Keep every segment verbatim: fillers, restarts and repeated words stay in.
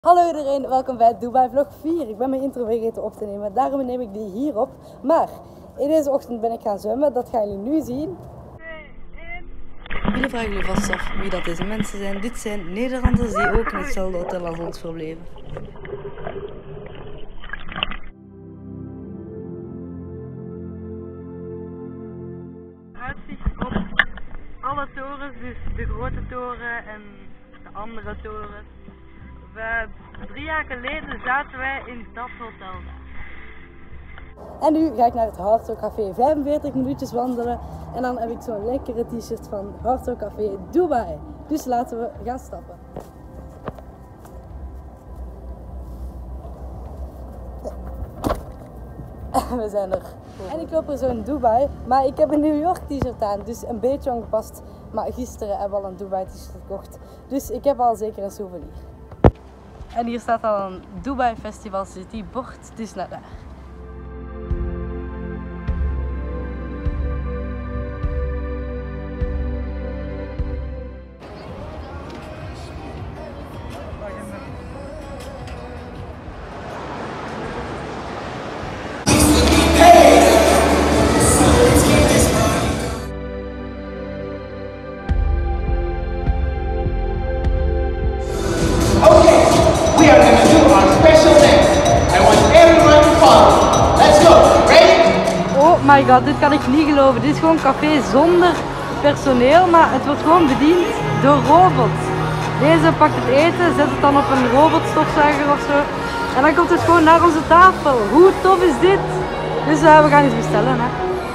Hallo iedereen, welkom bij Dubai Vlog vier. Ik ben mijn intro vergeten op te nemen, daarom neem ik die hier op. Maar in deze ochtend ben ik gaan zwemmen, dat gaan jullie nu zien. Jullie vragen jullie vast af wie dat deze mensen zijn. Dit zijn Nederlanders die ook in hetzelfde hotel als ons verbleven. Uitzicht op alle torens, dus de grote toren en de andere torens. We, drie jaar geleden zaten wij in dat hotel daar. En nu ga ik naar het Hard Rock Café, vijfenveertig minuutjes wandelen. En dan heb ik zo'n lekkere t-shirt van Hard Rock Café Dubai. Dus laten we gaan stappen. We zijn er. En ik loop er zo in Dubai, maar ik heb een New York t-shirt aan, dus een beetje ongepast. Maar gisteren hebben we al een Dubai t-shirt gekocht, dus ik heb al zeker een souvenir. En hier staat al een Dubai Festival City bord, dus naar daar. Oh my god, dit kan ik niet geloven. Dit is gewoon een café zonder personeel, maar het wordt gewoon bediend door robots. Deze pakt het eten, zet het dan op een robotstofzuiger of zo. En dan komt het gewoon naar onze tafel. Hoe tof is dit? Dus uh, we gaan iets bestellen. Hè.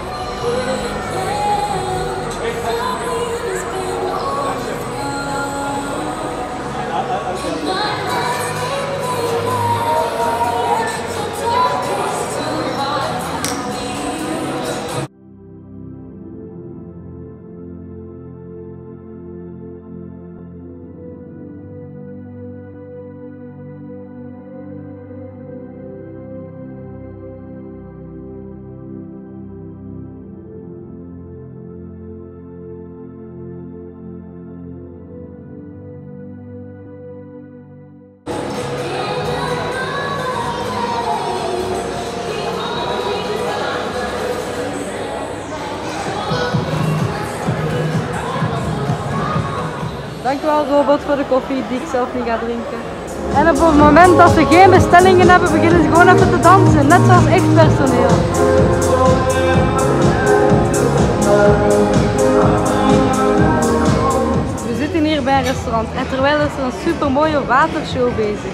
Dankjewel robot voor de koffie die ik zelf niet ga drinken. En op het moment dat ze geen bestellingen hebben, beginnen ze gewoon even te dansen. Net zoals echt personeel. We zitten hier bij een restaurant en terwijl is er een super mooie watershow bezig.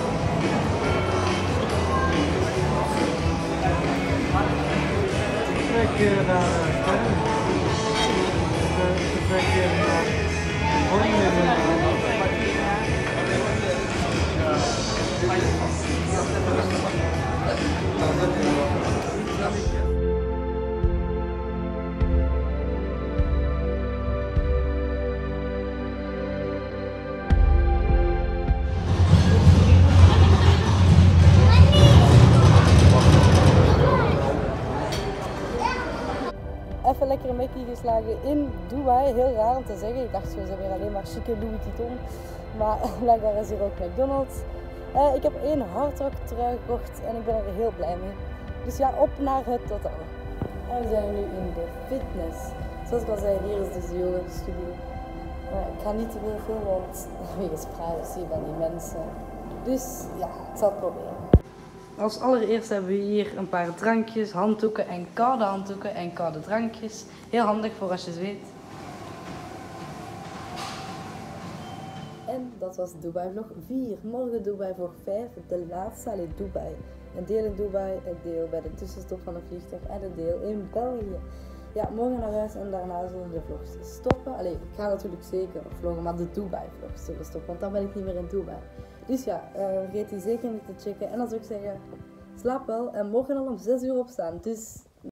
Even lekker een Mackie geslagen in Dubai. Heel raar om te zeggen. Ik dacht zo, ze hebben hier alleen maar chique Louis Vuitton. Maar blijkbaar is hier ook McDonald's. Uh, ik heb één Hard Rock trui gekocht en ik ben er heel blij mee. Dus ja, op naar het hotel. En we zijn nu in de fitness. Zoals ik al zei, hier is dus de yoga studio. Maar ik ga niet te veel filmen, want wegens privacy van die mensen. Dus ja, ik zal het proberen. Als allereerst hebben we hier een paar drankjes, handdoeken en koude handdoeken en koude drankjes. Heel handig voor als je zweet. En dat was Dubai Vlog vier. Morgen Dubai Vlog vijf, de laatste alleen Dubai. Een deel in Dubai, een deel bij de tussenstop van een vliegtuig en een deel in België. Ja, morgen naar huis en daarna zullen de vlogs stoppen. Allee, ik ga natuurlijk zeker vloggen, maar de Dubai vlogs zullen stoppen, want dan ben ik niet meer in Dubai. Dus ja, uh, vergeet die zeker niet te checken. En dan zou ik zeggen, slaap wel en morgen al om zes uur opstaan. Dus